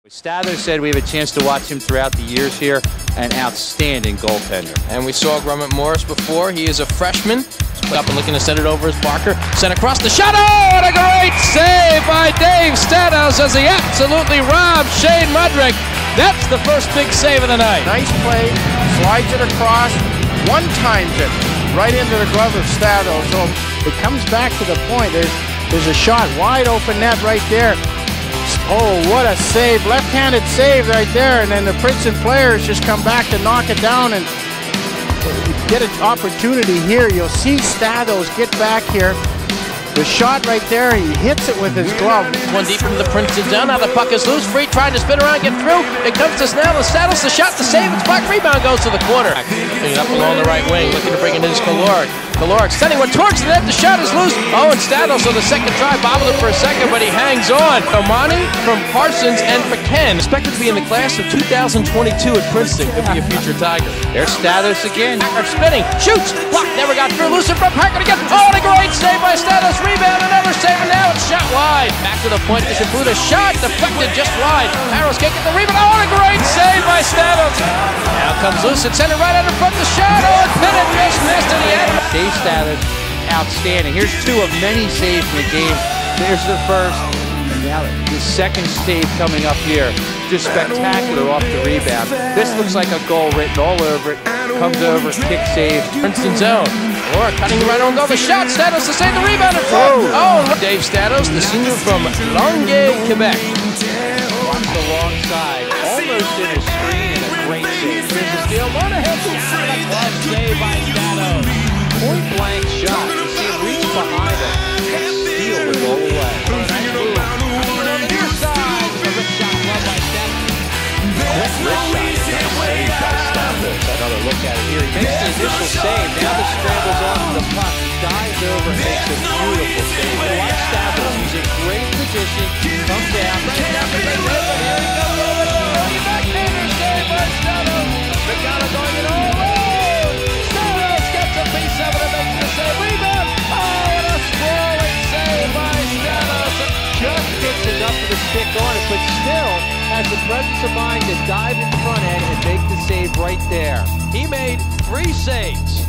Stather said we have a chance to watch him throughout the years here. An outstanding goaltender. And we saw Grummet Morris before. He is a freshman. He's up and looking to send it over as Barker. Sent across the shot. Oh, and a great save by Dave Stados as he absolutely robbed Shane Mudrick. That's the first big save of the night. Nice play. Slides it across. One-times it right into the glove of Stados. So it comes back to the point. There's a shot. Wide open net right there. Oh, what a save. Left-handed save right there. And then the Princeton players just come back to knock it down and get an opportunity here. You'll see Stados get back here. The shot right there, he hits it with his glove. One deep into the Princeton zone. Now the puck is loose. Free trying to spin around, get through. It comes to Snell. The Stados, the shot, the save. It's blocked. Rebound goes to the corner. Picking up along the right wing, looking to bring it in is Kaloric. Kaloric sending one towards the net. The shot is loose. Oh, and Stados on the second try bobbled it for a second, but he hangs on. Omani from Parsons and McKen, expected to be in the class of 2022 at Princeton. Could be a future Tiger. There's Stados again. Packard spinning, shoots, blocked, never got through. Loose in front, Packard again. Oh, and a great save by Stados. Rebound, another save, and now it's shot wide. Back to the point, Kishibuda shot, deflected just wide. Harrells can't get the rebound. Oh, and a great save by Stados. Now comes loose and sent it right out in front of the shot. Oh, and Pinnett just missed it. He had it. Dave Stados, outstanding. Here's two of many saves in the game. There's the first, and now the second save coming up here. Just spectacular off the rebound. This looks like a goal written all over it. Comes over, kick save. Princeton zone. Or cutting right on goal. The shot. Stados to save the rebound in front. Oh, Dave Stados, the senior from Longueuil, Quebec. Watch the wrong side. Almost in his screen and a great save. Here's the steal. Monahan. Save by Stados. Point blank shot. You see him reach behind him. But steal the goal away. Nice move. On the near side. A rip shot well by Stados. Quick wrist shot. Nice save by Stados. Another look at it here. He makes the initial save. Now the scrambles onto the puck. He dives over and makes a beautiful save. Watch Stados. He's in great position. Comes down. Right down the middle. Here he goes over the line. Backhander save by Stados. Pagano going it all around. Stados gets a piece of it and makes the save. Rebound. Oh, and a sprawling save by Stados. Just gets enough of the stick on it, but still has the presence of mind to dive in front end and make the save right there. He made 3 saves.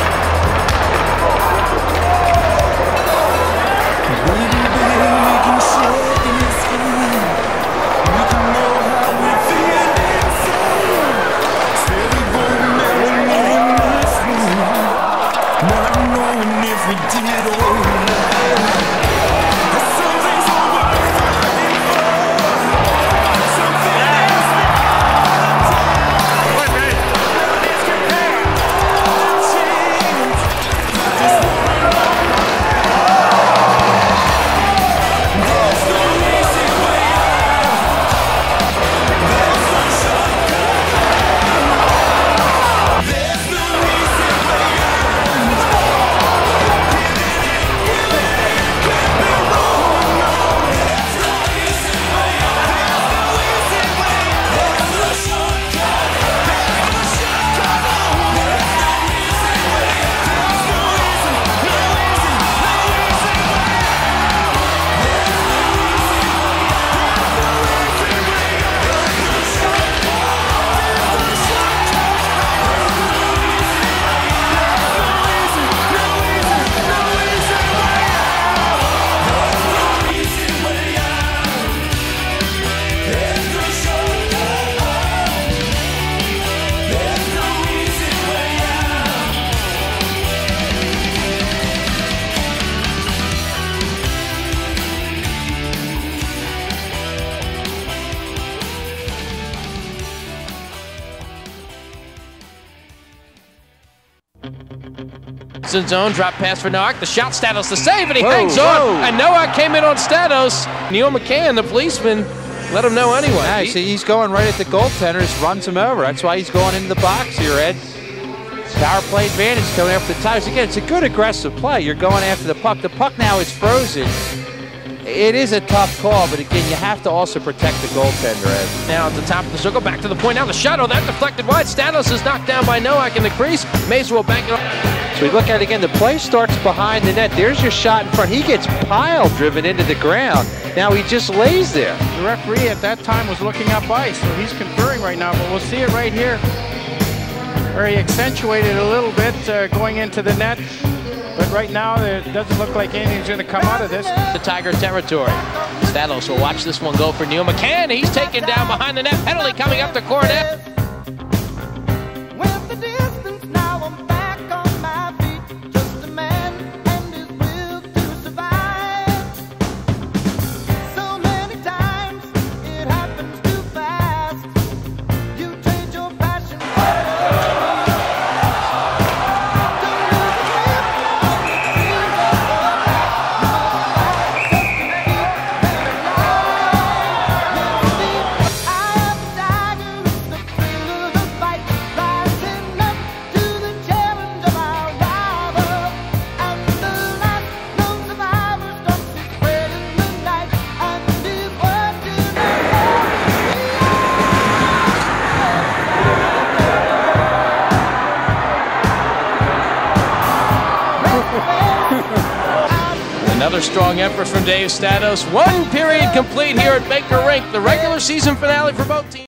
Zone, drop pass for Nowak, the shot, Stados, the save, and he hangs on. And Nowak came in on Stados. Neil McCann, the policeman, let him know anyway. Yeah, see, he's going right at the goaltender, just runs him over. That's why he's going into the box here, Ed. Power play advantage coming after the Tigers. Again, it's a good aggressive play. You're going after the puck. The puck now is frozen. It is a tough call, but again, you have to also protect the goaltender, Ed. Now at the top of the circle, back to the point. Now the shot, oh, that deflected wide. Stados is knocked down by Nowak in the crease. Mays will bank it up. So we look at it again. The play starts behind the net. There's your shot in front. He gets pile driven into the ground. Now he just lays there. The referee at that time was looking up ice, so he's conferring right now, but we'll see it right here where he accentuated a little bit going into the net. But right now, it doesn't look like anything's going to come out of this. The Tiger territory. Statos will watch this one go for Neil McCann. He's taken down behind the net. Penalty coming up to Cornell. Another strong effort from Dave Statos. One period complete here at Baker Rink. The regular season finale for both teams.